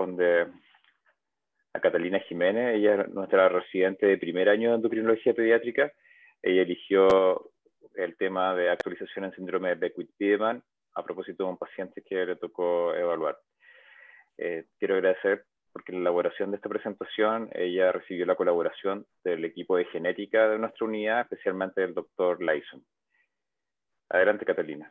corresponde a Catalina Jiménez. Ella es nuestra residente de primer año de endocrinología pediátrica. Ella eligió el tema de actualización en síndrome de Beckwith-Wiedemann a propósito de un paciente que le tocó evaluar. Quiero agradecer porque en la elaboración de esta presentación ella recibió la colaboración del equipo de genética de nuestra unidad, especialmente del doctor Lyson. Adelante, Catalina.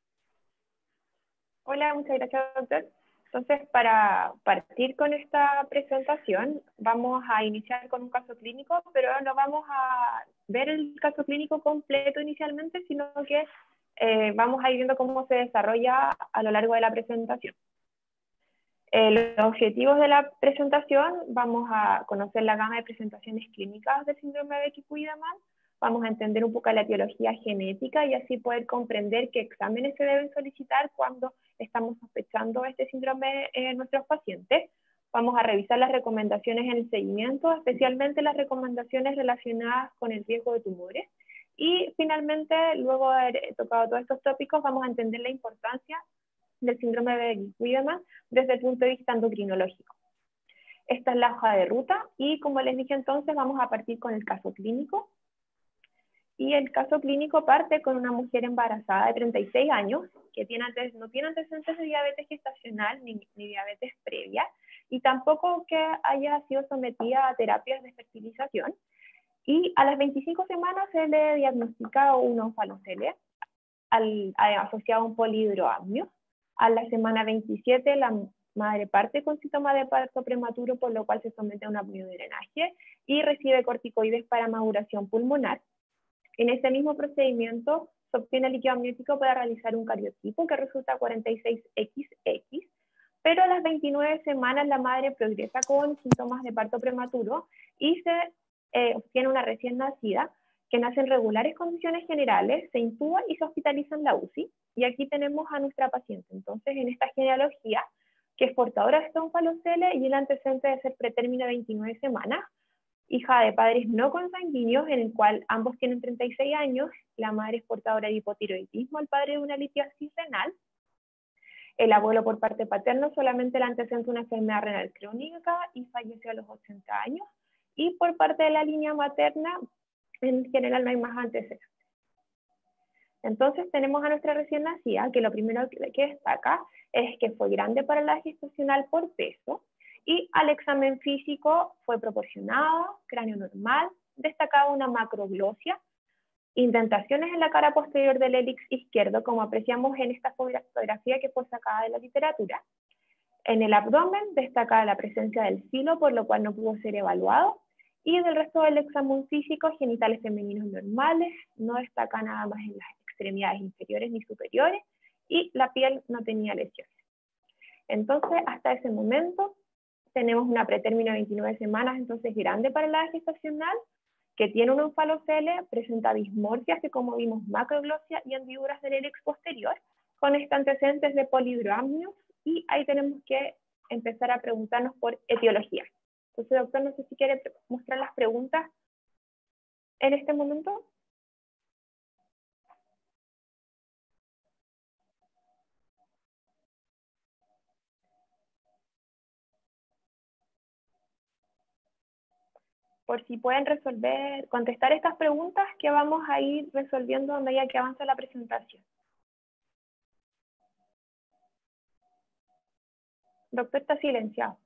Hola, muchas gracias, doctor. Entonces, para partir con esta presentación, vamos a iniciar con un caso clínico, pero no vamos a ver el caso clínico completo inicialmente, sino que vamos a ir viendo cómo se desarrolla a lo largo de la presentación. Los objetivos de la presentación: vamos a conocer la gama de presentaciones clínicas del síndrome de Beckwith-Wiedemann, vamos a entender un poco la etiología genética y así poder comprender qué exámenes se deben solicitar cuando estamos sospechando este síndrome en nuestros pacientes. Vamos a revisar las recomendaciones en el seguimiento, especialmente las recomendaciones relacionadas con el riesgo de tumores. Y finalmente, luego de haber tocado todos estos tópicos, vamos a entender la importancia del síndrome de Beckwith-Wiedemann desde el punto de vista endocrinológico. Esta es la hoja de ruta y, como les dije entonces, vamos a partir con el caso clínico. Y el caso clínico parte con una mujer embarazada de 36 años que no tiene antecedentes de diabetes gestacional ni diabetes previa, y tampoco que haya sido sometida a terapias de fertilización. Y a las 25 semanas se le diagnostica un onfalocele asociado a un polihidroamnio. A la semana 27 la madre parte con síntomas de parto prematuro, por lo cual se somete a un amniodrenaje y recibe corticoides para maduración pulmonar. En este mismo procedimiento se obtiene líquido amniótico para realizar un cariotipo que resulta 46XX, pero a las 29 semanas la madre progresa con síntomas de parto prematuro y se obtiene una recién nacida que nace en regulares condiciones generales, se intuba y se hospitaliza en la UCI. Y aquí tenemos a nuestra paciente. Entonces, en esta genealogía, que es portadora de este onfalocele y el antecedente de ser pretérmino de 29 semanas, hija de padres no consanguíneos, en el cual ambos tienen 36 años, la madre es portadora de hipotiroidismo, el padre de una litiasis renal, el abuelo por parte paterna solamente el antecedente de una enfermedad renal crónica y falleció a los 80 años, y por parte de la línea materna, en general no hay más antecedentes. Entonces tenemos a nuestra recién nacida, que lo primero que destaca es que fue grande para la gestacional por peso, y al examen físico fue proporcionado, cráneo normal, destacaba una macroglosia, indentaciones en la cara posterior del hélix izquierdo, como apreciamos en esta fotografía que fue sacada de la literatura. En el abdomen destacaba la presencia del filo, por lo cual no pudo ser evaluado, y del resto del examen físico, genitales femeninos normales, no destaca nada más en las extremidades inferiores ni superiores, y la piel no tenía lesiones. Entonces, hasta ese momento, tenemos una pretérmino de 29 semanas, entonces grande para la gestacional, que tiene un onfalocele, presenta dismorfias que, como vimos, macroglosia y hendiduras del hélix posterior, con antecedentes de polihidroamnios, y ahí tenemos que empezar a preguntarnos por etiología. Entonces, doctor, no sé si quiere mostrar las preguntas en este momento. Por si pueden contestar estas preguntas que vamos a ir resolviendo a medida que avanza la presentación. Doctor, está silenciado.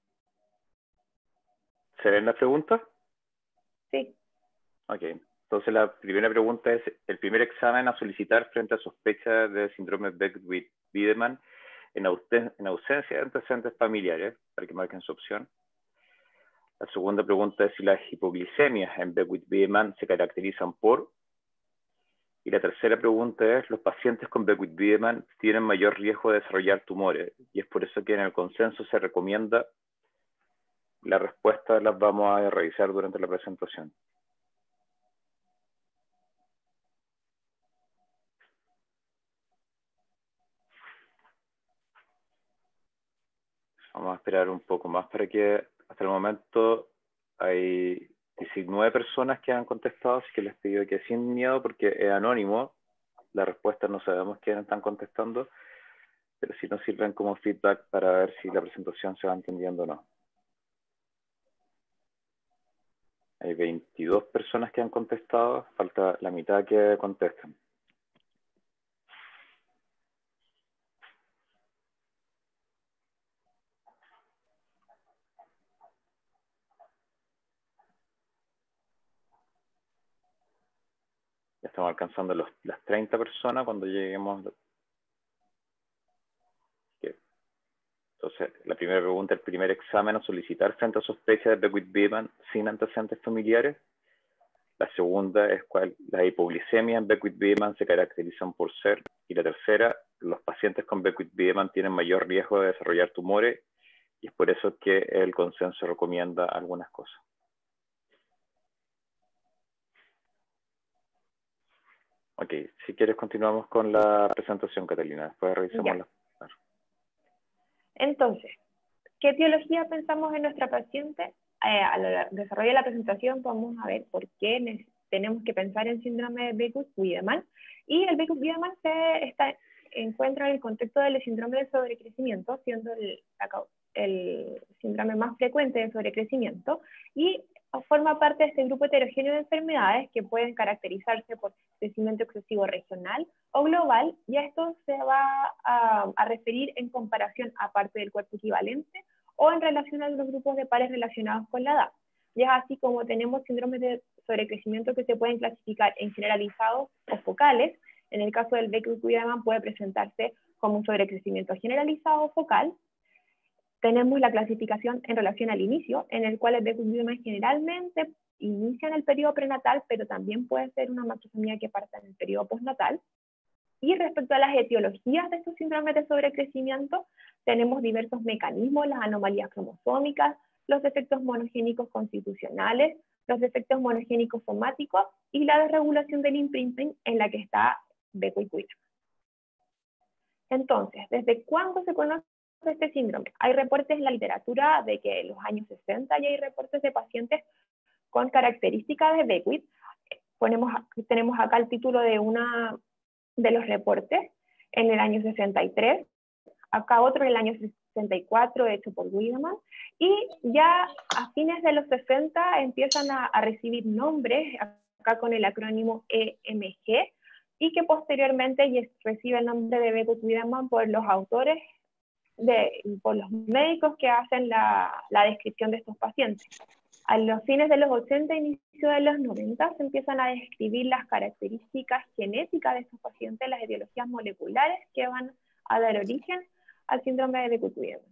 ¿Se ven las preguntas? Sí. Ok. Entonces la primera pregunta es: el primer examen a solicitar frente a sospecha de síndrome Beckwith-Wiedemann en ausencia de antecedentes familiares, para que marquen su opción. La segunda pregunta es si las hipoglicemias en Beckwith-Wiedemann se caracterizan por. Y la tercera pregunta es: los pacientes con Beckwith-Wiedemann tienen mayor riesgo de desarrollar tumores, y es por eso que en el consenso se recomienda. Las respuestas las vamos a revisar durante la presentación. Vamos a esperar un poco más para que, hasta el momento, hay 19 personas que han contestado, así que les pido que sin miedo, porque es anónimo, las respuestas no sabemos quiénes están contestando, pero sí nos sirven como feedback para ver si la presentación se va entendiendo o no. Hay 22 personas que han contestado, falta la mitad que contesten. Ya estamos alcanzando las 30 personas cuando lleguemos. Entonces, la primera pregunta, el primer examen a solicitar frente a sospecha de Beckwith-Wiedemann sin antecedentes familiares. La segunda es cuál las hipoglicemias en Beckwith-Wiedemann se caracterizan por ser. Y la tercera, los pacientes con Beckwith-Wiedemann tienen mayor riesgo de desarrollar tumores y es por eso que el consenso recomienda algunas cosas. Ok, si quieres continuamos con la presentación, Catalina. Después revisamos la... Entonces, ¿qué etiología pensamos en nuestra paciente? Al desarrollo de la presentación vamos a ver por qué tenemos que pensar en síndrome de Beckwith-Wiedemann. Y el Beckwith-Wiedemann se encuentra en el contexto del síndrome de sobrecrecimiento, siendo el síndrome más frecuente de sobrecrecimiento, y forma parte de este grupo heterogéneo de enfermedades que pueden caracterizarse por crecimiento excesivo regional o global, y a esto se va a referir en comparación a parte del cuerpo equivalente o en relación a los grupos de pares relacionados con la edad. Y es así como tenemos síndromes de sobrecrecimiento que se pueden clasificar en generalizados o focales. En el caso del Beckwith-Wiedemann puede presentarse como un sobrecrecimiento generalizado o focal. Tenemos la clasificación en relación al inicio, en el cual el Beckwith-Wiedemann generalmente inicia en el periodo prenatal, pero también puede ser una macrosomía que parta en el periodo postnatal. Y respecto a las etiologías de estos síndromes de sobrecrecimiento, tenemos diversos mecanismos, las anomalías cromosómicas, los defectos monogénicos constitucionales, los defectos monogénicos somáticos y la desregulación del imprinting en la que está Beckwith-Wiedemann. Entonces, ¿desde cuándo se conoce este síndrome? Hay reportes en la literatura de que en los años 60 ya hay reportes de pacientes con características de Beckwith. Tenemos acá el título de de los reportes en el año 63, acá otro en el año 64 hecho por Wiedemann, y ya a fines de los 60 empiezan a recibir nombres, acá con el acrónimo EMG, y que posteriormente recibe el nombre de Beckwith-Wiedemann por los autores, por los médicos que hacen la descripción de estos pacientes. A los fines de los 80 e inicio de los 90 se empiezan a describir las características genéticas de estos pacientes, las etiologías moleculares que van a dar origen al síndrome de Beckwith-Wiedemann.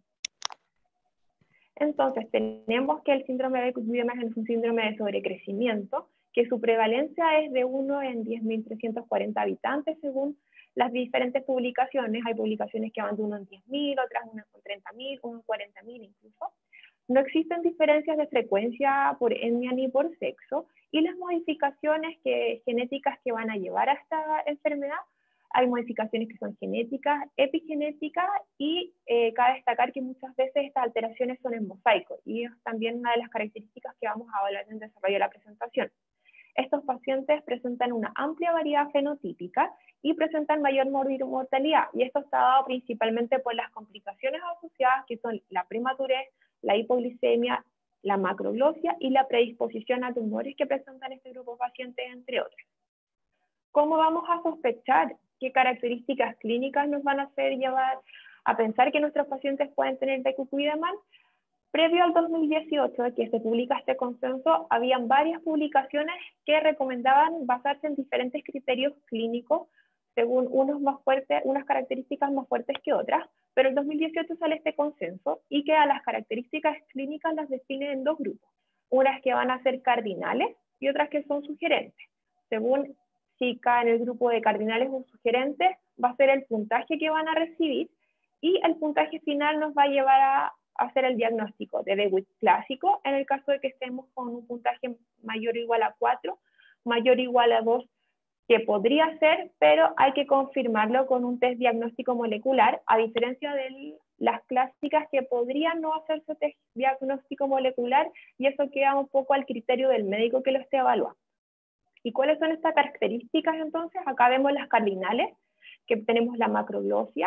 Entonces, tenemos que el síndrome de Beckwith-Wiedemann es un síndrome de sobrecrecimiento, que su prevalencia es de 1 en 10.340 habitantes, según las diferentes publicaciones. Hay publicaciones que van de 1 en 10.000, otras 1 en 30.000, 1 en 40.000 incluso. No existen diferencias de frecuencia por etnia ni por sexo, y las modificaciones genéticas que van a llevar a esta enfermedad, hay modificaciones que son genéticas, epigenéticas, y cabe destacar que muchas veces estas alteraciones son en mosaico, y es también una de las características que vamos a hablar en el desarrollo de la presentación. Estos pacientes presentan una amplia variedad fenotípica y presentan mayor mortalidad, y esto está dado principalmente por las complicaciones asociadas, que son la prematurez, la hipoglicemia, la macroglosia y la predisposición a tumores que presentan este grupo de pacientes, entre otros. ¿Cómo vamos a sospechar qué características clínicas nos van a hacer llevar a pensar que nuestros pacientes pueden tener Beckwith-Wiedemann? Previo al 2018, que se publica este consenso, habían varias publicaciones que recomendaban basarse en diferentes criterios clínicos, según unas características más fuertes que otras, pero en 2018 sale este consenso y que a las características clínicas las define en dos grupos, unas que van a ser cardinales y otras que son sugerentes. Según si cae en el grupo de cardinales o sugerentes, va a ser el puntaje que van a recibir, y el puntaje final nos va a llevar a hacer el diagnóstico de Beckwith clásico, en el caso de que estemos con un puntaje mayor o igual a 4, mayor o igual a 2, que podría ser, pero hay que confirmarlo con un test diagnóstico molecular, a diferencia de las clásicas que podrían no hacerse test diagnóstico molecular, y eso queda un poco al criterio del médico que lo esté evaluando. ¿Y cuáles son estas características entonces? Acá vemos las cardinales, que tenemos la macroglosia,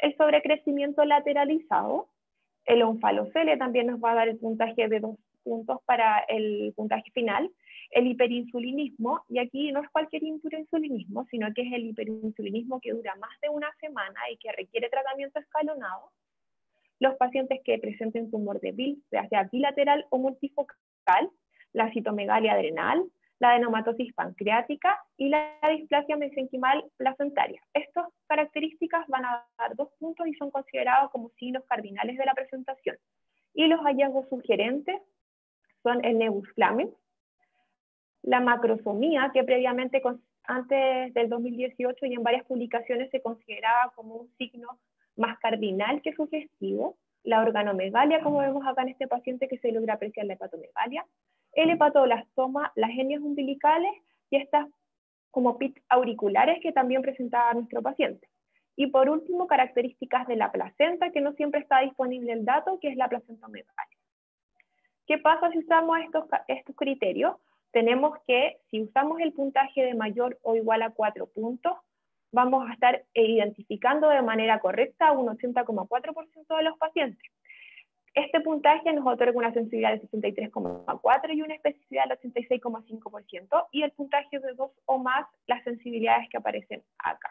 el sobrecrecimiento lateralizado. El onfalocele también nos va a dar el puntaje de 2 puntos para el puntaje final. El hiperinsulinismo, y aquí no es cualquier hiperinsulinismo, sino que es el hiperinsulinismo que dura más de una semana y que requiere tratamiento escalonado. Los pacientes que presenten tumor de Bil, ya sea bilateral o multifocal, la citomegalia adrenal, la adenomatosis pancreática y la displasia mesenquimal placentaria. Estas características van a dar 2 puntos y son considerados como signos cardinales de la presentación. Y los hallazgos sugerentes son el nebus flammens, la macrosomía, que previamente, antes del 2018 y en varias publicaciones se consideraba como un signo más cardinal que sugestivo, la organomegalia, como vemos acá en este paciente que se logra apreciar la hepatomegalia, el hepatoblastoma, las hernias umbilicales y estas como pits auriculares que también presentaba nuestro paciente. Y por último, características de la placenta, que no siempre está disponible el dato, que es la placentomegalia. ¿Qué pasa si usamos estos criterios? Tenemos que, si usamos el puntaje de mayor o igual a 4 puntos, vamos a estar identificando de manera correcta a un 80,4% de los pacientes. Este puntaje nos otorga una sensibilidad de 63,4 y una especificidad del 86,5%, y el puntaje de 2 o más, las sensibilidades que aparecen acá.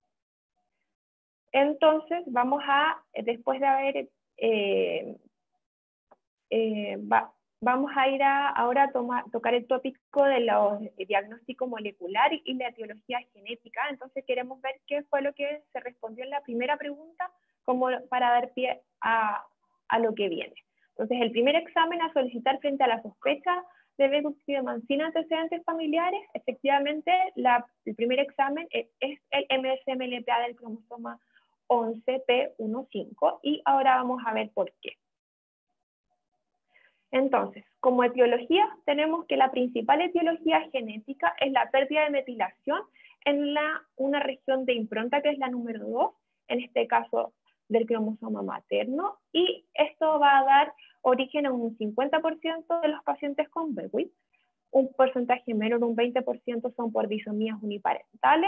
Entonces, vamos a, después de haber, vamos a ir ahora a tocar el tópico de los diagnóstico molecular y la etiología genética. Entonces, queremos ver qué fue lo que se respondió en la primera pregunta, como para dar pie a lo que viene. Entonces, el primer examen a solicitar frente a la sospecha de Beckwith-Wiedemann sin antecedentes familiares, efectivamente, el primer examen es el MSM-LPA del cromosoma 11p15, y ahora vamos a ver por qué. Entonces, como etiología, tenemos que la principal etiología genética es la pérdida de metilación en una región de impronta que es la número 2, en este caso del cromosoma materno, y esto va a dar origen a un 50% de los pacientes con Beckwith, un porcentaje menor, un 20% son por disomías uniparentales,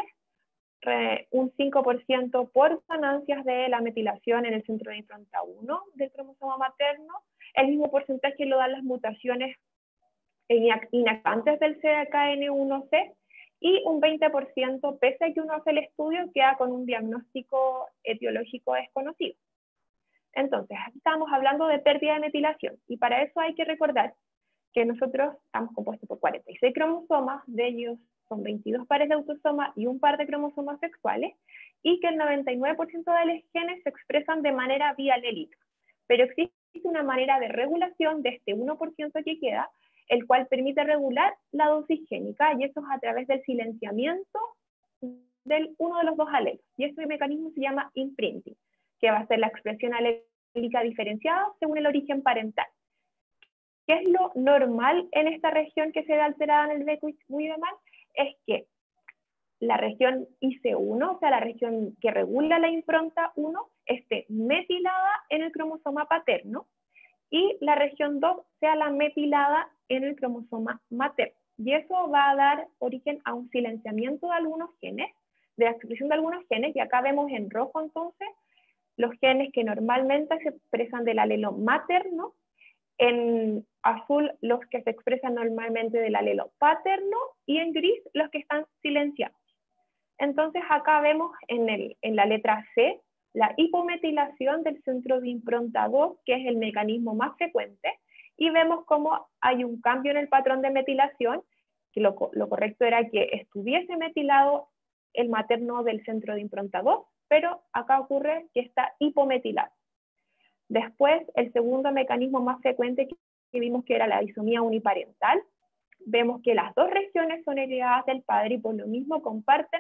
un 5% por ganancias de la metilación en el centro de impronta 1 del cromosoma materno, el mismo porcentaje lo dan las mutaciones inactivantes del CDKN1C, y un 20%, pese a que uno hace el estudio, queda con un diagnóstico etiológico desconocido. Entonces, aquí estamos hablando de pérdida de metilación, y para eso hay que recordar que nosotros estamos compuestos por 46 cromosomas, de ellos son 22 pares de autosomas y un par de cromosomas sexuales, y que el 99% de los genes se expresan de manera bialélica. Pero existe una manera de regulación de este 1% que queda, el cual permite regular la dosis génica, y eso es a través del silenciamiento del uno de los dos alelos. Y este mecanismo se llama imprinting, que va a ser la expresión alélica diferenciada según el origen parental. ¿Qué es lo normal en esta región que se ve alterada en el Beckwith-Wiedemann? Es que la región IC1, o sea, la región que regula la impronta 1, esté metilada en el cromosoma paterno, y la región 2 sea la metilada en el cromosoma materno. Y eso va a dar origen a un silenciamiento de algunos genes, de la expresión de algunos genes, y acá vemos en rojo entonces los genes que normalmente se expresan del alelo materno, en azul los que se expresan normalmente del alelo paterno, y en gris los que están silenciados. Entonces acá vemos en la letra C la hipometilación del centro de impronta 2, que es el mecanismo más frecuente, y vemos cómo hay un cambio en el patrón de metilación, que lo correcto era que estuviese metilado el materno del centro de impronta 2, pero acá ocurre que está hipometilado. Después, el segundo mecanismo más frecuente que vimos, que era la disomía uniparental, vemos que las dos regiones son heredadas del padre y por lo mismo comparten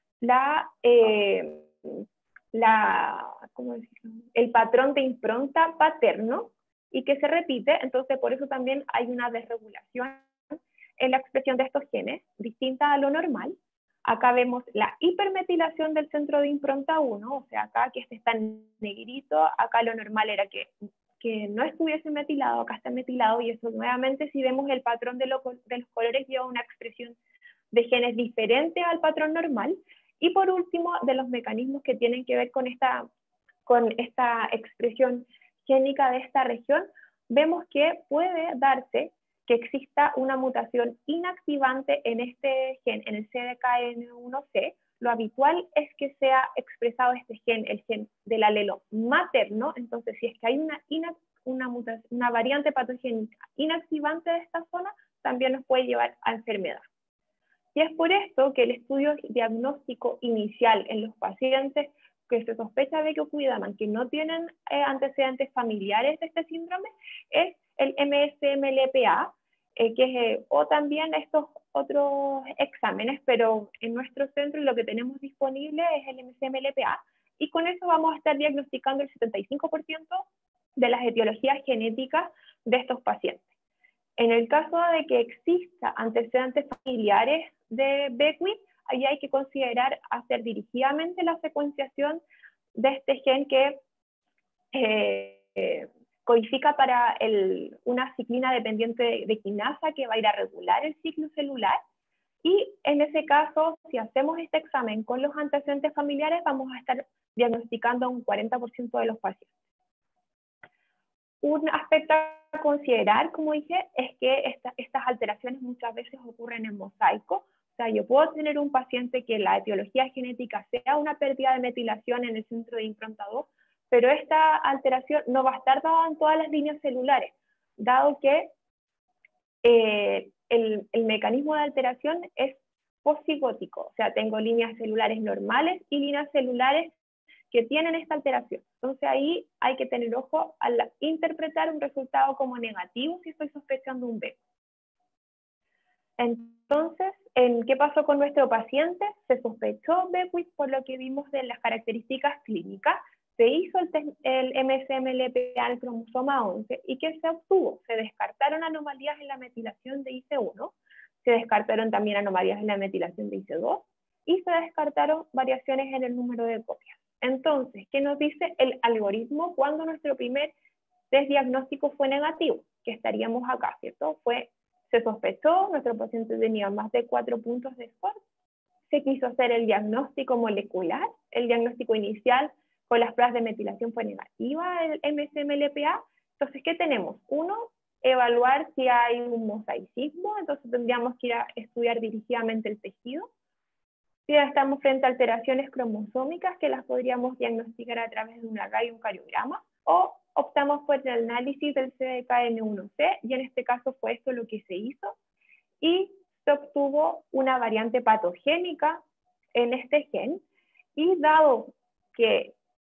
el patrón de impronta paterno, y que se repite. Entonces por eso también hay una desregulación en la expresión de estos genes, distinta a lo normal. Acá vemos la hipermetilación del centro de impronta 1, o sea, acá que este está en negrito, acá lo normal era que no estuviese metilado, acá está metilado, y eso nuevamente, si vemos el patrón de los colores, lleva una expresión de genes diferente al patrón normal. Y por último, de los mecanismos que tienen que ver con esta con esta expresión génica de esta región, vemos que puede darse que exista una mutación inactivante en este gen, en el CDKN1C. Lo habitual es que sea expresado este gen, el gen del alelo materno. Entonces, si es que hay una variante patogénica inactivante de esta zona, también nos puede llevar a enfermedad. Y es por esto que el estudio diagnóstico inicial en los pacientes que se sospecha de que no tienen antecedentes familiares de este síndrome es el MSM-LPA, o también estos otros exámenes, pero en nuestro centro lo que tenemos disponible es el MSM-LPA, y con eso vamos a estar diagnosticando el 75% de las etiologías genéticas de estos pacientes. En el caso de que exista antecedentes familiares de Beckwith, ahí hay que considerar hacer dirigidamente la secuenciación de este gen que codifica para una ciclina dependiente de quinasa que va a ir a regular el ciclo celular, y en ese caso, si hacemos este examen con los antecedentes familiares, vamos a estar diagnosticando a un 40% de los pacientes. Un aspecto a considerar, como dije, es que estas alteraciones muchas veces ocurren en mosaico. O sea, yo puedo tener un paciente que la etiología genética sea una pérdida de metilación en el centro de impronta 2, pero esta alteración no va a estar dada en todas las líneas celulares, dado que el mecanismo de alteración es posigótico. O sea, tengo líneas celulares normales y líneas celulares que tienen esta alteración. Entonces ahí hay que tener ojo al interpretar un resultado como negativo si estoy sospechando un B. Entonces, ¿qué pasó con nuestro paciente? Se sospechó Beckwith por lo que vimos de las características clínicas. Se hizo el MSM-LPA al cromosoma 11, y ¿qué se obtuvo? Se descartaron anomalías en la metilación de IC1, se descartaron también anomalías en la metilación de IC2, y se descartaron variaciones en el número de copias. Entonces, ¿qué nos dice el algoritmo cuando nuestro primer test diagnóstico fue negativo? Que estaríamos acá, ¿cierto? Se sospechó, nuestro paciente tenía más de 4 puntos de score, se quiso hacer el diagnóstico molecular, el diagnóstico inicial con las pruebas de metilación fue negativa, el MSM-LPA. Entonces, ¿qué tenemos? Uno, evaluar si hay un mosaicismo, entonces tendríamos que ir a estudiar dirigidamente el tejido. Si estamos frente a alteraciones cromosómicas que las podríamos diagnosticar a través de un array y un cariograma, o optamos por el análisis del CDKN1C, y en este caso fue esto lo que se hizo, y se obtuvo una variante patogénica en este gen, y dado que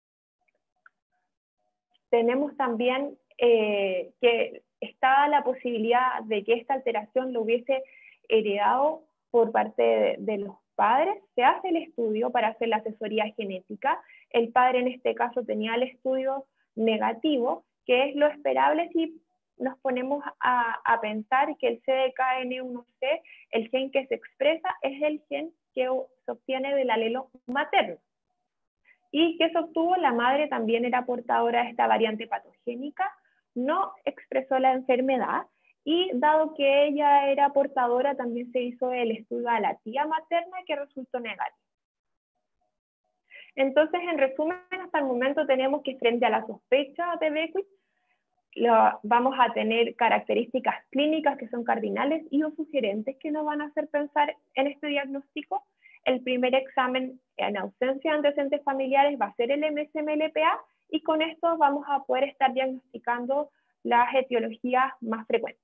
tenemos también que estaba la posibilidad de que esta alteración lo hubiese heredado por parte de los padres, se hace el estudio para hacer la asesoría genética. El padre en este caso tenía el estudio negativo, que es lo esperable si nos ponemos a pensar que el CDKN1C, el gen que se expresa, es el gen que se obtiene del alelo materno. Y que se obtuvo, la madre también era portadora de esta variante patogénica, no expresó la enfermedad, y dado que ella era portadora, también se hizo el estudio a la tía materna, que resultó negativo. Entonces, en resumen, hasta el momento tenemos que frente a la sospecha de Beckwith, vamos a tener características clínicas que son cardinales y o sugerentes que nos van a hacer pensar en este diagnóstico. El primer examen en ausencia de antecedentes familiares va a ser el MSM-LPA, y con esto vamos a poder estar diagnosticando las etiologías más frecuentes.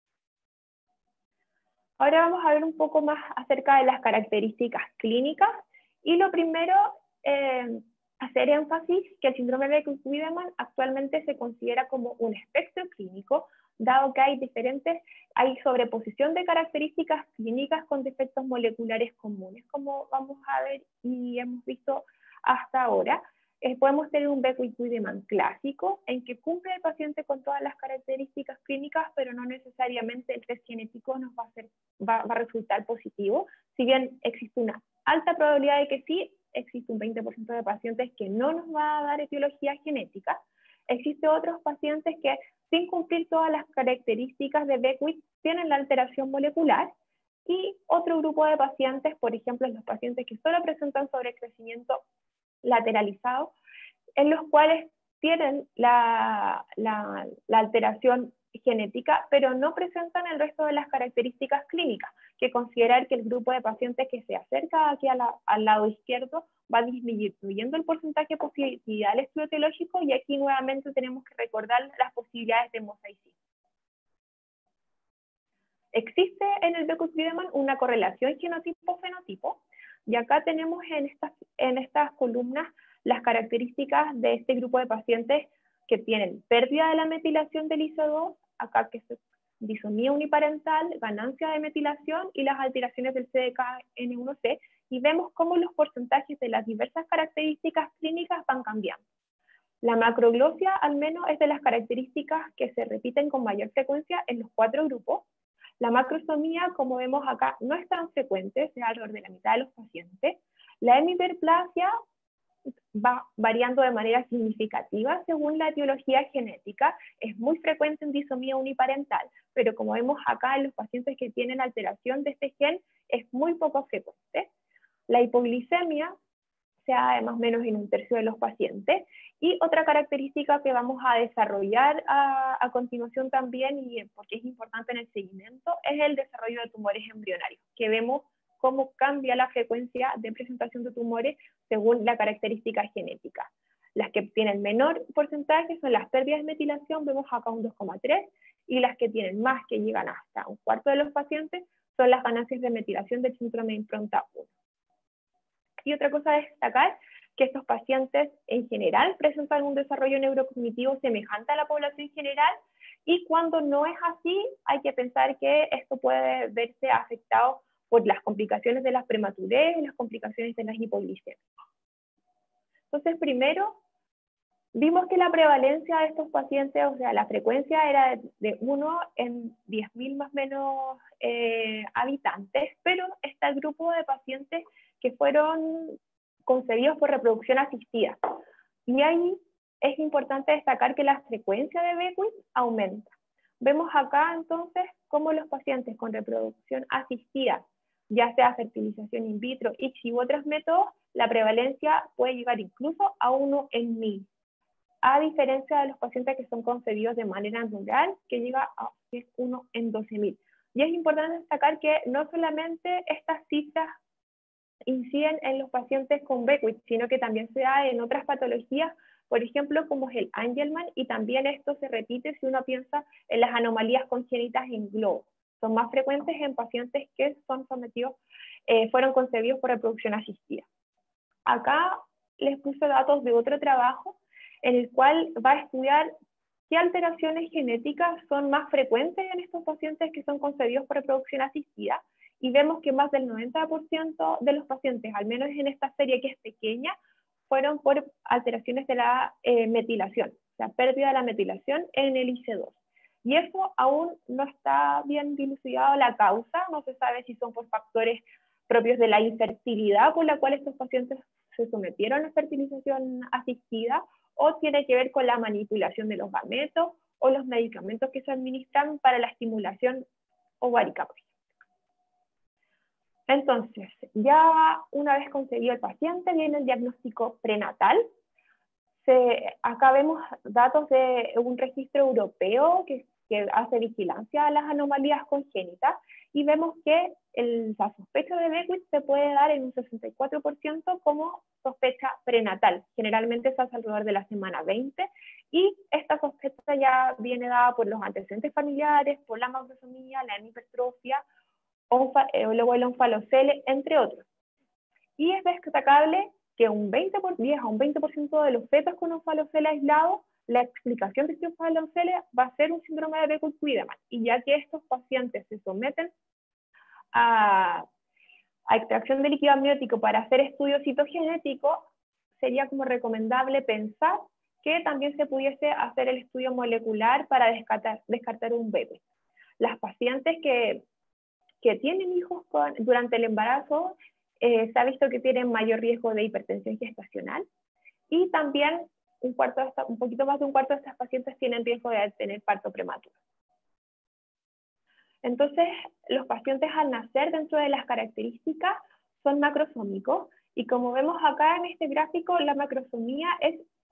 Ahora vamos a ver un poco más acerca de las características clínicas, y lo primero, hacer énfasis que el síndrome de Beckwith-Wiedemann actualmente se considera como un espectro clínico, dado que hay sobreposición de características clínicas con defectos moleculares comunes, como vamos a ver y hemos visto hasta ahora. Podemos tener un Beckwith-Wiedemann clásico, en que cumple el paciente con todas las características clínicas, pero no necesariamente el test genético nos va a resultar positivo. Si bien existe una alta probabilidad de que sí, existe un 20% de pacientes que no nos va a dar etiología genética. Existen otros pacientes que, sin cumplir todas las características de Beckwith, tienen la alteración molecular, y otro grupo de pacientes, por ejemplo, los pacientes que solo presentan sobrecrecimiento lateralizado, en los cuales tienen la alteración genética, pero no presentan el resto de las características clínicas, que considerar que el grupo de pacientes que se acerca aquí al lado izquierdo va disminuyendo el porcentaje de positividad del estudio etiológico, y aquí nuevamente tenemos que recordar las posibilidades de mosaicismo. Existe en el Beckett-Wiedemann una correlación genotipo-fenotipo, y acá tenemos en estas columnas las características de este grupo de pacientes que tienen pérdida de la metilación del ISO2, acá que es disonía uniparental, ganancia de metilación y las alteraciones del CDKN1C, y vemos cómo los porcentajes de las diversas características clínicas van cambiando. La macroglosia al menos es de las características que se repiten con mayor frecuencia en los 4 grupos. La macrosomía, como vemos acá, no es tan frecuente, es alrededor de la mitad de los pacientes. La hemiperplasia va variando de manera significativa según la etiología genética, es muy frecuente en disomía uniparental, pero como vemos acá en los pacientes que tienen alteración de este gen, es muy poco frecuente. La hipoglicemia se da más o menos en 1/3 de los pacientes, y otra característica que vamos a desarrollar a continuación también, y porque es importante en el seguimiento, es el desarrollo de tumores embrionarios, que vemos cómo cambia la frecuencia de presentación de tumores según la característica genética. Las que tienen menor porcentaje son las pérdidas de metilación, vemos acá un 2,3, y las que tienen más, que llegan hasta 1/4 de los pacientes, son las ganancias de metilación del síndrome de impronta 1. Y otra cosa a destacar, que estos pacientes en general presentan un desarrollo neurocognitivo semejante a la población general, y cuando no es así, hay que pensar que esto puede verse afectado por las complicaciones de las prematurez y las complicaciones de las hipoglicemias. Entonces, primero, vimos que la prevalencia de estos pacientes, o sea, la frecuencia era de 1 en 10.000 más o menos habitantes, pero está el grupo de pacientes que fueron concebidos por reproducción asistida. Y ahí es importante destacar que la frecuencia de Beckwith aumenta. Vemos acá entonces cómo los pacientes con reproducción asistida, ya sea fertilización in vitro, ICSI u otros métodos, la prevalencia puede llegar incluso a 1 en 1000, a diferencia de los pacientes que son concebidos de manera natural, que llega a 1 en 12.000. Y es importante destacar que no solamente estas cifras inciden en los pacientes con Beckwith, sino que también se da en otras patologías, por ejemplo, como es el Angelman, y también esto se repite si uno piensa en las anomalías congénitas en globo. Son más frecuentes en pacientes que son sometidos, fueron concebidos por reproducción asistida. Acá les puse datos de otro trabajo en el cual va a estudiar qué alteraciones genéticas son más frecuentes en estos pacientes que son concebidos por reproducción asistida, y vemos que más del 90% de los pacientes, al menos en esta serie que es pequeña, fueron por alteraciones de la metilación, la pérdida de la metilación en el IC2. Y eso aún no está bien dilucidado la causa, no se sabe si son por factores propios de la infertilidad por la cual estos pacientes se sometieron a fertilización asistida, o tiene que ver con la manipulación de los gametos o los medicamentos que se administran para la estimulación ovárica. Entonces, ya una vez concebido el paciente, viene el diagnóstico prenatal. Acá vemos datos de un registro europeo que hace vigilancia a las anomalías congénitas, y vemos que la sospecha de Beckwith se puede dar en un 64% como sospecha prenatal. Generalmente se hace alrededor de la semana 20, y esta sospecha ya viene dada por los antecedentes familiares, por la macrosomía, la hemipertrofia, luego el onfalocele, entre otros. Y es destacable que 10 a un 20% de los fetos con onfalocele aislado, la explicación de este onfalocele va a ser un síndrome de Beckett-Wiedemann, y ya que estos pacientes se someten a extracción de líquido amniótico para hacer estudios citogenéticos, sería como recomendable pensar que también se pudiese hacer el estudio molecular para descartar un bebé. Las pacientes que tienen hijos durante el embarazo, se ha visto que tienen mayor riesgo de hipertensión gestacional, y también un poquito más de un cuarto de estas pacientes tienen riesgo de tener parto prematuro. Entonces, los pacientes al nacer, dentro de las características, son macrosómicos, y como vemos acá en este gráfico, la macrosomía es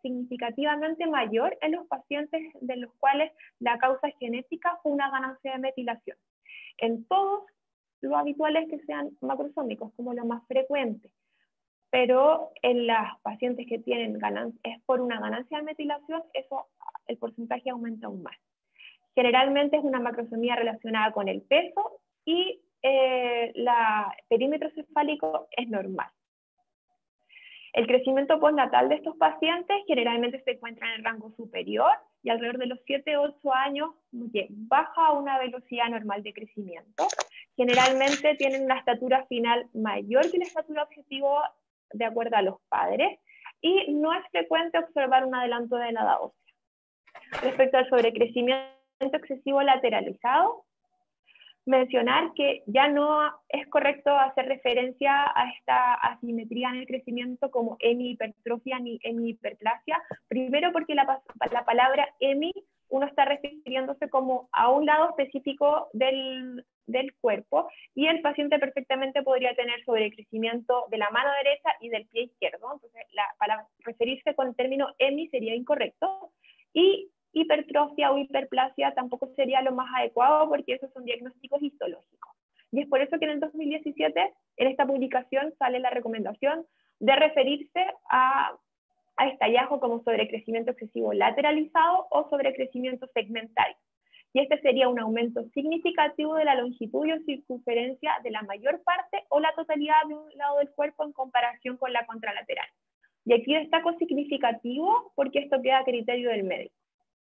significativamente mayor en los pacientes de los cuales la causa genética fue una ganancia de metilación. En todos, lo habitual es que sean macrosómicos, como lo más frecuente, pero en las pacientes que tienen es por una ganancia de metilación, el porcentaje aumenta aún más. Generalmente es una macrosomía relacionada con el peso y el perímetro cefálico es normal. El crecimiento postnatal de estos pacientes generalmente se encuentra en el rango superior y alrededor de los 7-8 años baja a una velocidad normal de crecimiento. Generalmente tienen una estatura final mayor que la estatura objetivo de acuerdo a los padres y no es frecuente observar un adelanto de la edad ósea. Respecto al sobrecrecimiento excesivo lateralizado, mencionar que ya no es correcto hacer referencia a esta asimetría en el crecimiento como hemihipertrofia ni hemihiperplasia, primero porque la palabra hemi uno está refiriéndose como a un lado específico del cuerpo y el paciente perfectamente podría tener sobrecrecimiento de la mano derecha y del pie izquierdo, entonces para referirse con el término hemi sería incorrecto, y hipertrofia o hiperplasia tampoco sería lo más adecuado porque esos son diagnósticos histológicos. Y es por eso que en el 2017, en esta publicación, sale la recomendación de referirse a este hallazgo como sobrecrecimiento excesivo lateralizado o sobrecrecimiento segmentario. Y este sería un aumento significativo de la longitud y circunferencia de la mayor parte o la totalidad de un lado del cuerpo en comparación con la contralateral. Y aquí destaco significativo porque esto queda a criterio del médico.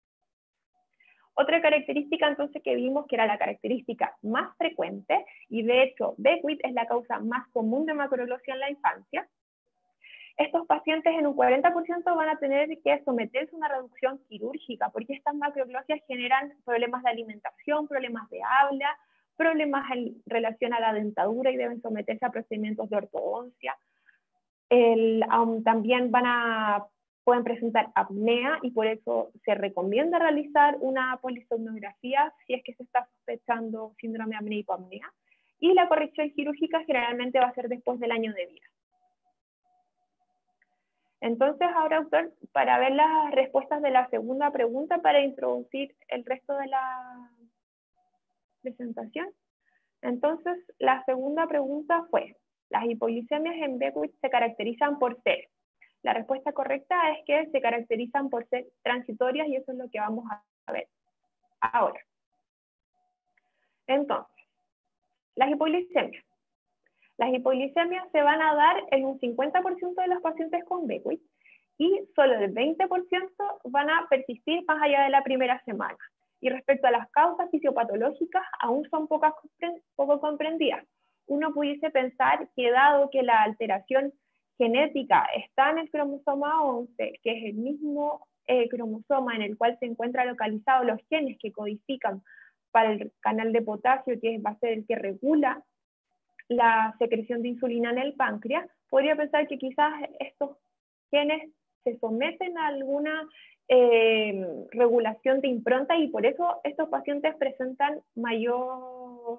Otra característica entonces que vimos que era la característica más frecuente, y de hecho Beckwith es la causa más común de macroglosia en la infancia. Estos pacientes en un 40% van a tener que someterse a una reducción quirúrgica, porque estas macroglosias generan problemas de alimentación, problemas de habla, problemas en relación a la dentadura y deben someterse a procedimientos de ortodoncia. También pueden presentar apnea y por eso se recomienda realizar una polisomnografía si es que se está sospechando síndrome de apnea y hipopnea. Y la corrección quirúrgica generalmente va a ser después del año de vida. Entonces, ahora, doctor, para ver las respuestas de la segunda pregunta, para introducir el resto de la presentación. Entonces, la segunda pregunta fue, ¿las hipoglicemias en Beckwith se caracterizan por ser? La respuesta correcta es que se caracterizan por ser transitorias y eso es lo que vamos a ver ahora. Entonces, las hipoglicemias. Las hipoglicemias se van a dar en un 50% de los pacientes con Beckwith y solo el 20% van a persistir más allá de la primera semana. Y respecto a las causas fisiopatológicas, aún son poco comprendidas. Uno pudiese pensar que dado que la alteración genética está en el cromosoma 11, que es el mismo cromosoma en el cual se encuentran localizados los genes que codifican para el canal de potasio, que va a ser el que regula la secreción de insulina en el páncreas, podría pensar que quizás estos genes se someten a alguna regulación de impronta y por eso estos pacientes presentan mayor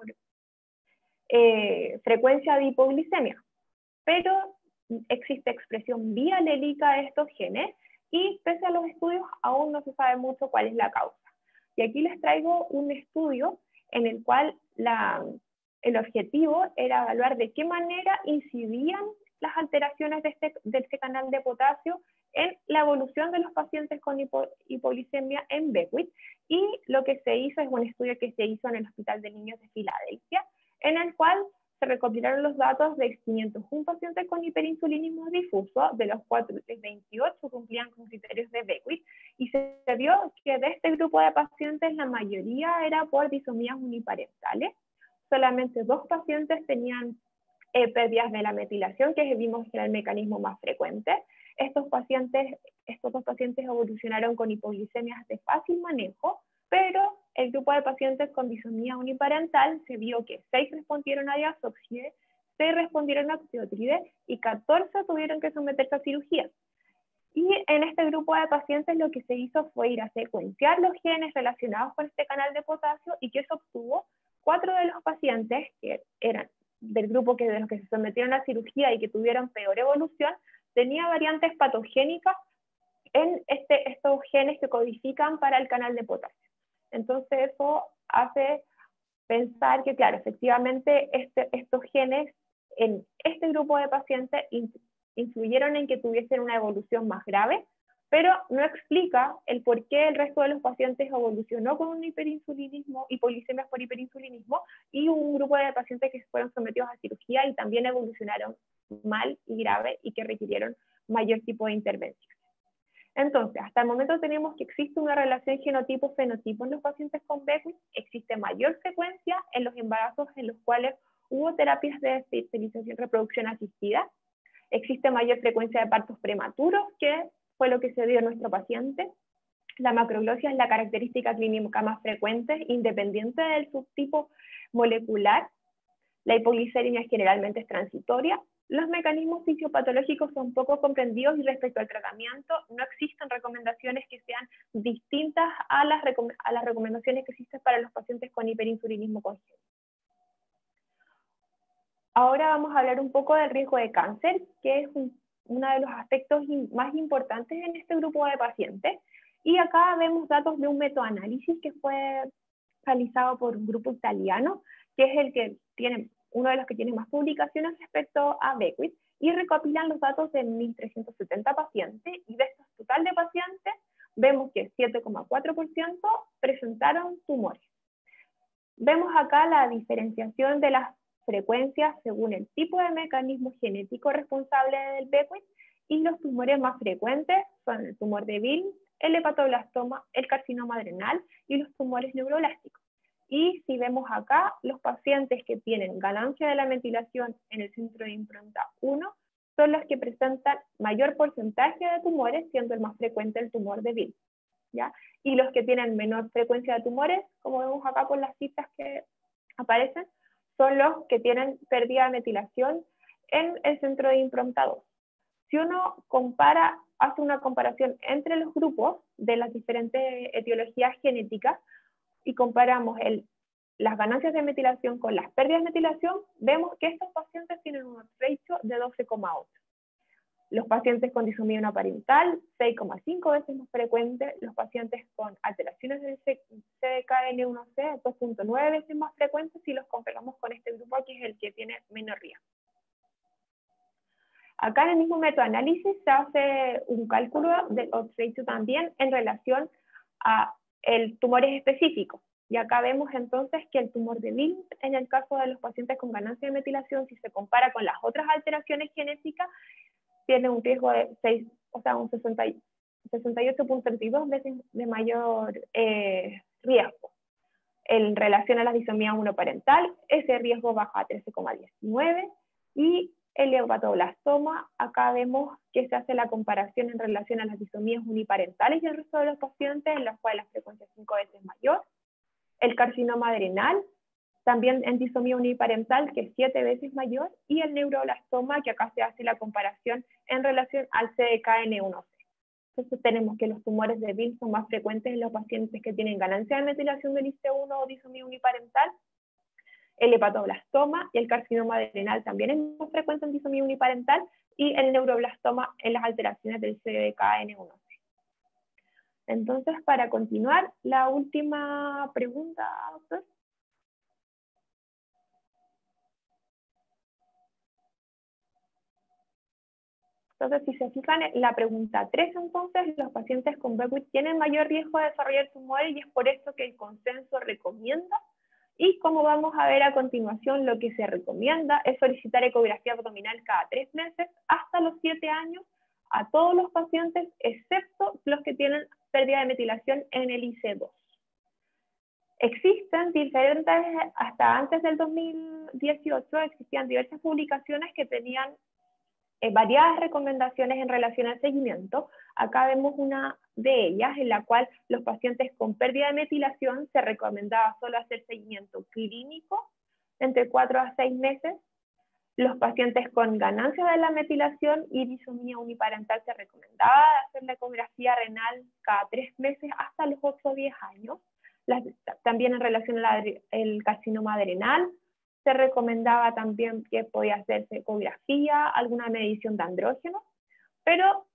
frecuencia de hipoglicemia. Pero existe expresión bialélica de estos genes y pese a los estudios aún no se sabe mucho cuál es la causa. Y aquí les traigo un estudio en el cual el objetivo era evaluar de qué manera incidían las alteraciones de este canal de potasio en la evolución de los pacientes con hipoglicemia en Beckwith, y lo que se hizo es un estudio que se hizo en el Hospital de Niños de Filadelfia, en el cual se recopilaron los datos de 501 pacientes con hiperinsulinismo difuso, de los cuales 28 cumplían con criterios de Beckwith, y se vio que de este grupo de pacientes la mayoría era por disomías uniparentales. Solamente 2 pacientes tenían pérdidas de la metilación, que vimos que era el mecanismo más frecuente. Estos 2 pacientes evolucionaron con hipoglicemias de fácil manejo, pero el grupo de pacientes con disomía uniparental se vio que 6 respondieron a diazoxide, 6 respondieron a oxiotride y 14 tuvieron que someterse a cirugía. Y en este grupo de pacientes lo que se hizo fue ir a secuenciar los genes relacionados con este canal de potasio y que eso obtuvo 4 de los pacientes que eran del grupo de los que se sometieron a cirugía y que tuvieron peor evolución, tenía variantes patogénicas en estos genes que codifican para el canal de potasio. Entonces eso hace pensar que, claro, efectivamente estos genes en este grupo de pacientes influyeron en que tuviesen una evolución más grave, pero no explica el por qué el resto de los pacientes evolucionó con un hiperinsulinismo, hipolicemias por hiperinsulinismo, y un grupo de pacientes que fueron sometidos a cirugía y también evolucionaron mal y grave y que requirieron mayor tipo de intervención. Entonces, hasta el momento tenemos que existe una relación genotipo-fenotipo en los pacientes con Beckwith, existe mayor frecuencia en los embarazos en los cuales hubo terapias de fertilización y reproducción asistida, existe mayor frecuencia de partos prematuros, que fue lo que se dio en nuestro paciente. La macroglosia es la característica clínica más frecuente, independiente del subtipo molecular. La hipoglicemia generalmente es transitoria. Los mecanismos fisiopatológicos son poco comprendidos y respecto al tratamiento no existen recomendaciones que sean distintas a las recomendaciones que existen para los pacientes con hiperinsulinismo congénito. Ahora vamos a hablar un poco del riesgo de cáncer, que es uno de los aspectos más importantes en este grupo de pacientes. Y acá vemos datos de un metoanálisis que fue realizado por un grupo italiano, que es el que tiene, uno de los que tiene más publicaciones respecto a Beckwith, y recopilan los datos de 1.370 pacientes, y de estos total de pacientes, vemos que 7,4% presentaron tumores. Vemos acá la diferenciación de las frecuencias según el tipo de mecanismo genético responsable del Beckwith, y los tumores más frecuentes son el tumor de Billings, el hepatoblastoma, el carcinoma adrenal y los tumores neuroblásticos. Y si vemos acá, los pacientes que tienen ganancia de la metilación en el centro de impronta 1 son los que presentan mayor porcentaje de tumores, siendo el más frecuente el tumor de Billings, ¿ya? Y los que tienen menor frecuencia de tumores, como vemos acá con las cifras que aparecen, son los que tienen pérdida de metilación en el centro de impronta 2. Si uno hace una comparación entre los grupos de las diferentes etiologías genéticas y comparamos las ganancias de metilación con las pérdidas de metilación, vemos que estos pacientes tienen un ratio de 12,8. Los pacientes con disomía uniparental, 6,5 veces más frecuente. Los pacientes con alteraciones del CDKN1C, 2,9 veces más frecuentes si los comparamos con este grupo, que es el que tiene menor riesgo. Acá en el mismo metoanálisis se hace un cálculo del odds ratio también en relación a tumores específicos. Y acá vemos entonces que el tumor de Billings, en el caso de los pacientes con ganancia de metilación, si se compara con las otras alteraciones genéticas, tiene un riesgo de un 68,32 veces de mayor riesgo. En relación a la disomía uniparental, ese riesgo baja a 13,19, y el hepatoblastoma, acá vemos que se hace la comparación en relación a las disomías uniparentales y el resto de los pacientes, en las cuales la frecuencia es 5 veces mayor. El carcinoma adrenal, también en disomía uniparental, que es 7 veces mayor, y el neuroblastoma, que acá se hace la comparación en relación al CDKN1C. Entonces tenemos que los tumores de Billings son más frecuentes en los pacientes que tienen ganancia de metilación del IC1 o disomía uniparental. El hepatoblastoma y el carcinoma adrenal también es más frecuente en disomía uniparental, y el neuroblastoma en las alteraciones del CDKN1C. Entonces, para continuar, la última pregunta, doctor. Entonces, si se fijan en la pregunta 3, entonces, los pacientes con Beckwith tienen mayor riesgo de desarrollar tumores, y es por esto que el consenso recomienda. Y como vamos a ver a continuación, lo que se recomienda es solicitar ecografía abdominal cada 3 meses hasta los 7 años a todos los pacientes, excepto los que tienen pérdida de metilación en el IC2. Existen diferentes, hasta antes del 2018, existían diversas publicaciones que tenían variadas recomendaciones en relación al seguimiento. Acá vemos una de ellas en la cual los pacientes con pérdida de metilación se recomendaba solo hacer seguimiento clínico entre 4 a 6 meses. Los pacientes con ganancia de la metilación y disomía uniparental se recomendaba hacer la ecografía renal cada 3 meses hasta los 8 o 10 años. También en relación al carcinoma adrenal, se recomendaba también que podía hacerse ecografía, alguna medición de andrógenos, pero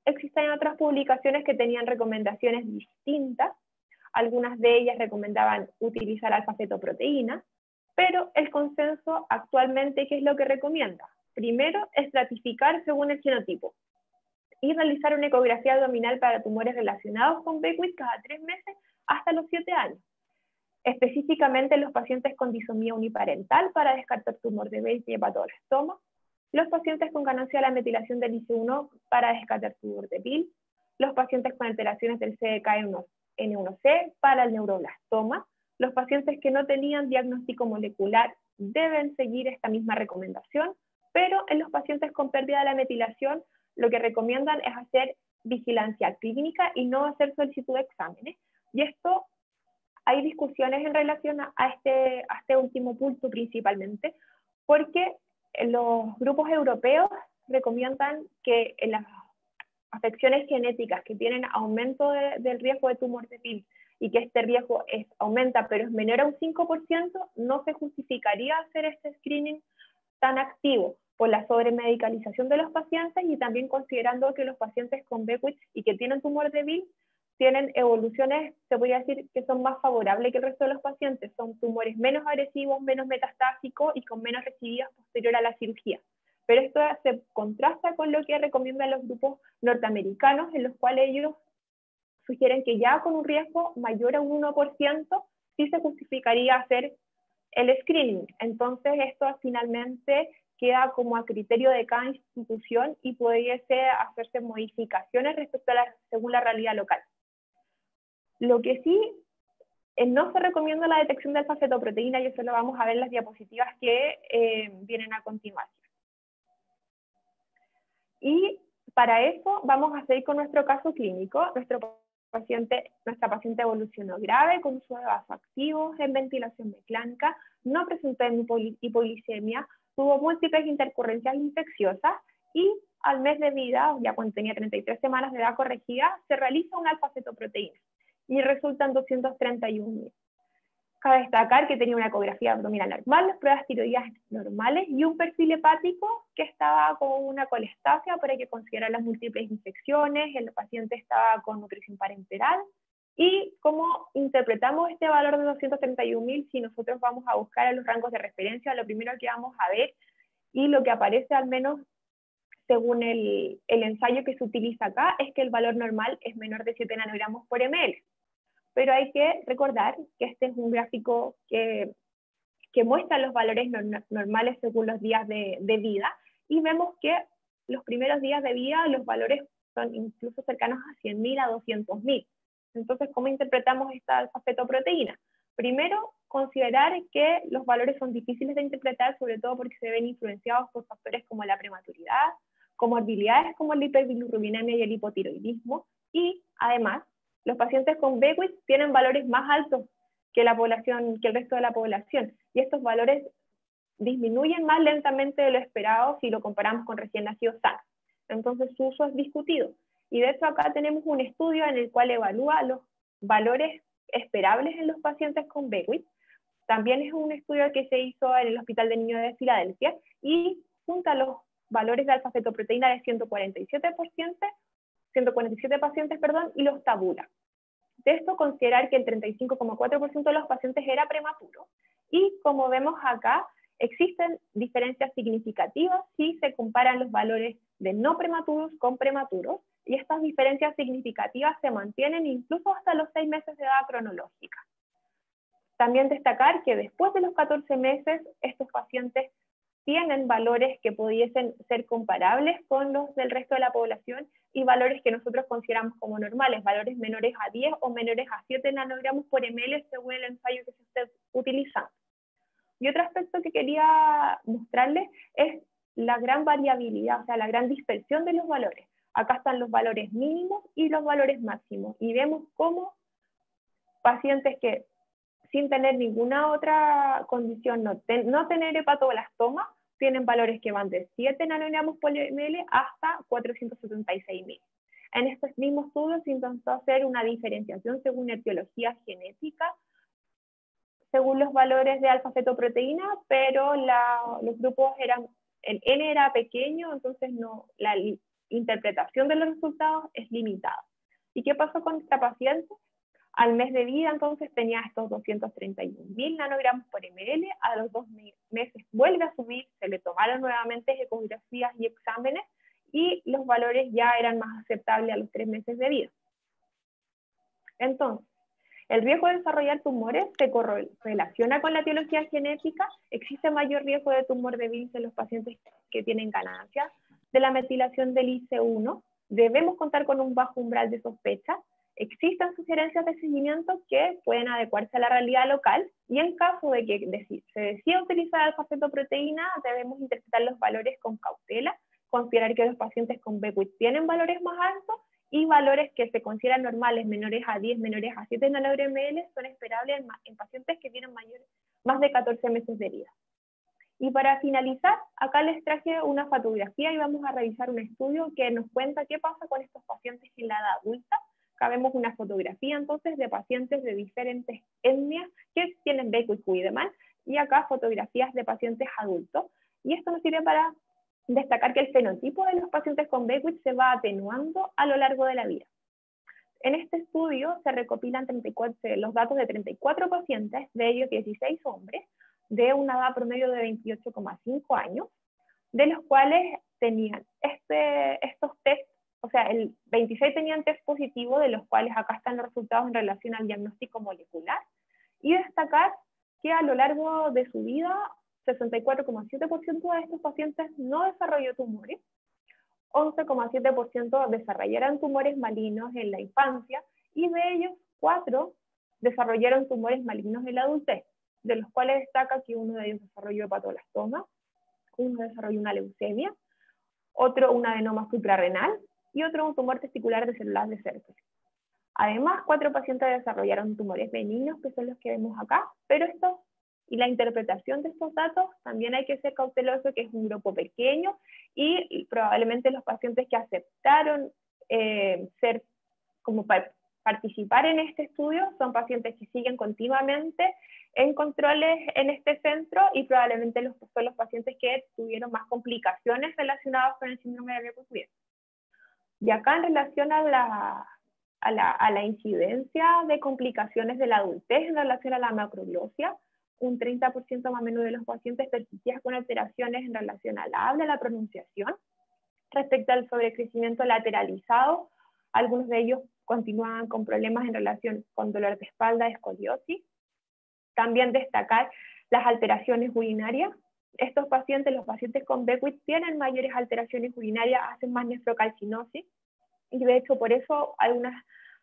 existen otras publicaciones que tenían recomendaciones distintas. Algunas de ellas recomendaban utilizar alfa-fetoproteína, pero el consenso actualmente, ¿qué es lo que recomienda? Primero, estratificar según el genotipo y realizar una ecografía abdominal para tumores relacionados con Beckwith cada 3 meses hasta los 7 años. Específicamente en los pacientes con disomía uniparental para descartar tumor de Beckwith y hepatoblastoma, los pacientes con ganancia de la metilación del IC1 para descartar tumor de Pil, los pacientes con alteraciones del CDKN1C para el neuroblastoma, los pacientes que no tenían diagnóstico molecular deben seguir esta misma recomendación, pero en los pacientes con pérdida de la metilación lo que recomiendan es hacer vigilancia clínica y no hacer solicitud de exámenes. Y esto, hay discusiones en relación a este último punto principalmente, porque los grupos europeos recomiendan que en las afecciones genéticas que tienen aumento del riesgo de tumor de Pil y que este riesgo aumenta pero es menor a un 5%, no se justificaría hacer este screening tan activo por la sobremedicalización de los pacientes y también considerando que los pacientes con Beckwith y que tienen tumor de Pil tienen evoluciones, se podría decir, que son más favorables que el resto de los pacientes. Son tumores menos agresivos, menos metastásicos y con menos recidivas posterior a la cirugía. Pero esto se contrasta con lo que recomiendan los grupos norteamericanos, en los cuales ellos sugieren que ya con un riesgo mayor a un 1% sí se justificaría hacer el screening. Entonces esto finalmente queda como a criterio de cada institución y pudiese hacerse modificaciones respecto a según la realidad local. Lo que sí no se recomienda la detección de alfa-fetoproteína, y eso lo vamos a ver en las diapositivas que vienen a continuación. Y para eso vamos a seguir con nuestro caso clínico. Nuestra paciente evolucionó grave con uso de vasoactivos en ventilación mecánica, no presentó hipoglicemia, tuvo múltiples intercurrencias infecciosas y al mes de vida, ya cuando tenía 33 semanas de edad corregida, se realiza una alfa-fetoproteína y resultan 231.000. Cabe destacar que tenía una ecografía abdominal normal, pruebas tiroideas normales y un perfil hepático que estaba con una colestasia para que considerara las múltiples infecciones, el paciente estaba con nutrición parenteral. ¿Y cómo interpretamos este valor de 231.000? Si nosotros vamos a buscar a los rangos de referencia, lo primero que vamos a ver, y lo que aparece al menos según el ensayo que se utiliza acá, es que el valor normal es menor de 7 nanogramos por ml. Pero hay que recordar que este es un gráfico que muestra los valores normales según los días de vida, y vemos que los primeros días de vida los valores son incluso cercanos a 100.000 a 200.000. Entonces, ¿cómo interpretamos esta alfa-fetoproteína? Primero, considerar que los valores son difíciles de interpretar, sobre todo porque se ven influenciados por factores como la prematuridad, comorbilidades como la hiperbilirrubinemia y el hipotiroidismo, y además, los pacientes con Beckwith tienen valores más altos que la población, que el resto de la población, y estos valores disminuyen más lentamente de lo esperado si lo comparamos con recién nacidos sanos. Entonces su uso es discutido. Y de hecho acá tenemos un estudio en el cual evalúa los valores esperables en los pacientes con Beckwith. También es un estudio que se hizo en el Hospital de Niños de Filadelfia y junta los valores de alfa-fetoproteína de 147 pacientes, y los tabula. De esto considerar que el 35,4% de los pacientes era prematuro, y como vemos acá, existen diferencias significativas si se comparan los valores de no prematuros con prematuros, y estas diferencias significativas se mantienen incluso hasta los 6 meses de edad cronológica. También destacar que después de los 14 meses, estos pacientes tienen valores que pudiesen ser comparables con los del resto de la población y valores que nosotros consideramos como normales, valores menores a 10 o menores a 7 nanogramos por ml según el ensayo que se esté utilizando. Y otro aspecto que quería mostrarles es la gran variabilidad, o sea, la gran dispersión de los valores. Acá están los valores mínimos y los valores máximos, y vemos cómo pacientes que sin tener ninguna otra condición, no tener hepatoblastoma, tienen valores que van de 7 nanogramos por ml hasta 476.000. En estos mismos estudios se intentó hacer una diferenciación según etiología genética, según los valores de alfa-fetoproteína, pero los grupos eran, el N era pequeño, entonces no, interpretación de los resultados es limitada. ¿Y qué pasó con esta paciente? Al mes de vida, entonces, tenía estos 231.000 nanogramos por ml, a los 2 meses vuelve a subir, se le tomaron nuevamente ecografías y exámenes, y los valores ya eran más aceptables a los 3 meses de vida. Entonces, el riesgo de desarrollar tumores se correlaciona con la etiología genética. Existe mayor riesgo de tumor de Wilms en los pacientes que tienen ganancia de la metilación del IC1. Debemos contar con un bajo umbral de sospecha. Existen sugerencias de seguimiento que pueden adecuarse a la realidad local, y en caso de que se decida utilizar alfa-fetoproteína, debemos interpretar los valores con cautela, considerar que los pacientes con BQIT tienen valores más altos, y valores que se consideran normales, menores a 10, menores a 7 nanogramos ml, son esperables en pacientes que tienen más de 14 meses de vida. Y para finalizar, acá les traje una fotografía y vamos a revisar un estudio que nos cuenta qué pasa con estos pacientes en la edad adulta. Acá vemos una fotografía entonces de pacientes de diferentes etnias que tienen BQIT Wiedemann, y acá fotografías de pacientes adultos. Y esto nos sirve para destacar que el fenotipo de los pacientes con BQIT se va atenuando a lo largo de la vida. En este estudio se recopilan los datos de 34 pacientes, de ellos 16 hombres, de una edad promedio de 28,5 años, de los cuales tenían estos test, o sea, el 26 tenían test positivo, de los cuales acá están los resultados en relación al diagnóstico molecular, y destacar que a lo largo de su vida, 64,7% de estos pacientes no desarrolló tumores, 11,7% desarrollaron tumores malignos en la infancia, y de ellos 4 desarrollaron tumores malignos en la adultez, de los cuales destaca que uno de ellos desarrolló hepatoblastoma, uno desarrolló una leucemia, otro un adenoma suprarrenal, y otro un tumor testicular de células de Sertoli. Además, 4 pacientes desarrollaron tumores benignos, que son los que vemos acá, pero y la interpretación de estos datos también hay que ser cauteloso, que es un grupo pequeño, y probablemente los pacientes que aceptaron participar en este estudio son pacientes que siguen continuamente en controles en este centro, y probablemente son los pacientes que tuvieron más complicaciones relacionadas con el síndrome de BQIT. Y acá en relación a la incidencia de complicaciones de la adultez en relación a la macroglosia, un 30% más o menos de los pacientes persistían con alteraciones en relación al habla, la pronunciación. Respecto al sobrecrecimiento lateralizado, algunos de ellos continuaban con problemas en relación con dolor de espalda, escoliosis. También destacar las alteraciones urinarias. Estos pacientes, los pacientes con BQIT, tienen mayores alteraciones urinarias, hacen más nefrocalcinosis, y de hecho por eso algunas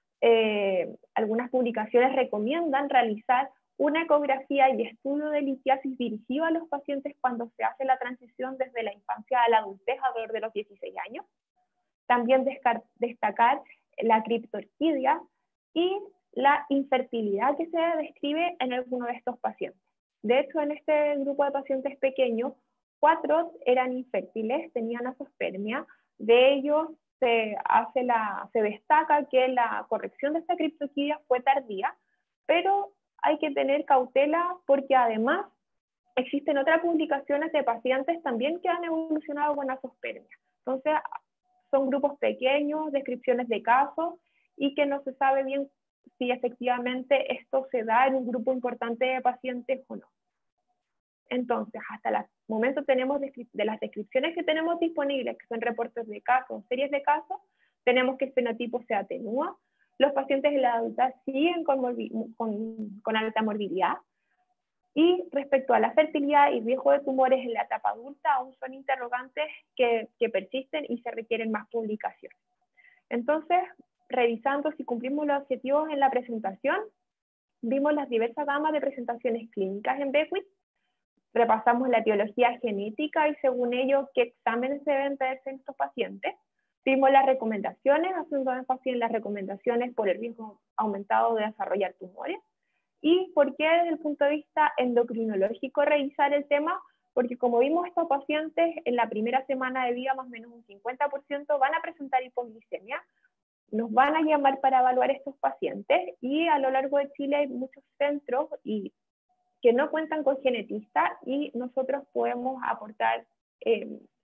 publicaciones recomiendan realizar una ecografía y estudio de litiasis dirigido a los pacientes cuando se hace la transición desde la infancia a la adultez alrededor de los 16 años. También destacar la criptorquidia y la infertilidad que se describe en alguno de estos pacientes. De hecho, en este grupo de pacientes pequeños, 4 eran infértiles, tenían azoospermia. De ellos se destaca que la corrección de esta criptorquidia fue tardía, pero hay que tener cautela porque además existen otras publicaciones de pacientes también que han evolucionado con azoospermia. Entonces, son grupos pequeños, descripciones de casos, y que no se sabe bien si efectivamente esto se da en un grupo importante de pacientes o no. Entonces, hasta el momento tenemos de las descripciones que tenemos disponibles, que son reportes de casos, series de casos, tenemos que el fenotipo se atenúa, los pacientes de la adultez siguen con alta morbilidad, y respecto a la fertilidad y riesgo de tumores en la etapa adulta, aún son interrogantes que persisten y se requieren más publicaciones. Entonces, revisando si cumplimos los objetivos en la presentación, vimos las diversas gamas de presentaciones clínicas en BQIT, repasamos la etiología genética y según ello qué exámenes se deben hacerse en estos pacientes, vimos las recomendaciones, haciendo énfasis en las recomendaciones por el riesgo aumentado de desarrollar tumores, y por qué desde el punto de vista endocrinológico revisar el tema, porque como vimos, estos pacientes en la primera semana de vida más o menos un 50% van a presentar hipoglicemia. Nos van a llamar para evaluar estos pacientes, y a lo largo de Chile hay muchos centros que no cuentan con genetistas, y nosotros podemos aportar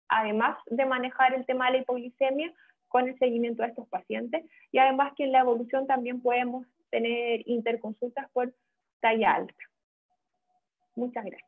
además de manejar el tema de la hipoglicemia con el seguimiento de estos pacientes, y además que en la evolución también podemos tener interconsultas por talla alta. Muchas gracias.